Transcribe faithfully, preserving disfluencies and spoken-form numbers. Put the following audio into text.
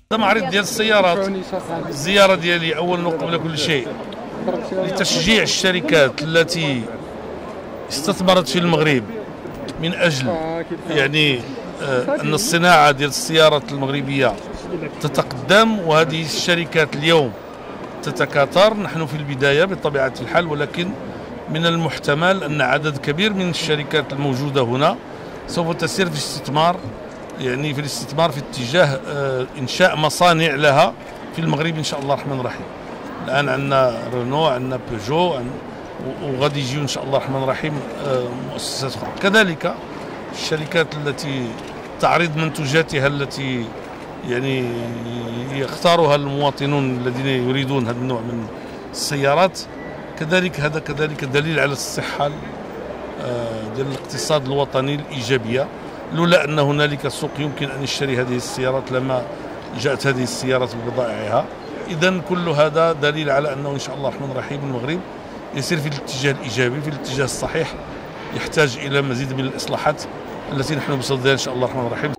هذا معرض ديال السيارات. الزيارة ديالي أولا وقبل كل شيء لتشجيع الشركات التي استثمرت في المغرب من أجل يعني أن الصناعة ديال السيارات المغربية تتقدم، وهذه الشركات اليوم تتكاثر. نحن في البداية بطبيعة الحال، ولكن من المحتمل أن عدد كبير من الشركات الموجودة هنا سوف تسير في الاستثمار، يعني في الاستثمار في اتجاه إنشاء مصانع لها في المغرب إن شاء الله الرحمن الرحيم. الآن عندنا رونو، عندنا بيجو، وغادي يجيو إن شاء الله الرحمن الرحيم مؤسسات أخرى. كذلك الشركات التي تعرض منتوجاتها التي يعني يختارها المواطنون الذين يريدون هذا النوع من السيارات، كذلك هذا كذلك دليل على الصحة ديال الاقتصاد الوطني الإيجابية. لولا أن هنالك سوق يمكن أن يشتري هذه السيارات لما جاءت هذه السيارات ببضائعها. إذن كل هذا دليل على أنه إن شاء الله الرحمن الرحيم المغرب يسير في الاتجاه الإيجابي، في الاتجاه الصحيح. يحتاج إلى مزيد من الإصلاحات التي نحن بصددها إن شاء الله الرحمن الرحيم.